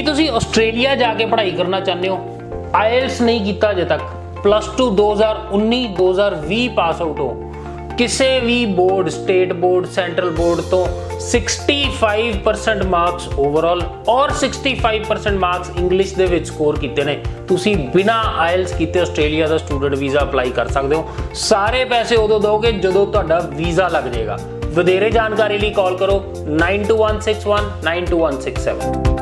ਕੀ ਤੁਸੀਂ ਆਸਟ੍ਰੇਲੀਆ जाके पढ़ाई करना चाहते हो, आयल्स नहीं किया अजे तक, +2 2019 2020 पास आउट हो, किसी भी board, state board, central board तो 65% मार्क्स ओवरऑल और 65% मार्क्स इंग्लिश दे विच स्कोर किए ने, तुसी बिना आयल्स किए आस्ट्रेलिया का स्टूडेंट वीज़ा अप्लाई कर सकते हो। सारे पैसे उदों दोगे जदों तुहाडा वीज़ा लग जाएगा। वधेरे जानकारी लिए कॉल करो 9216192167।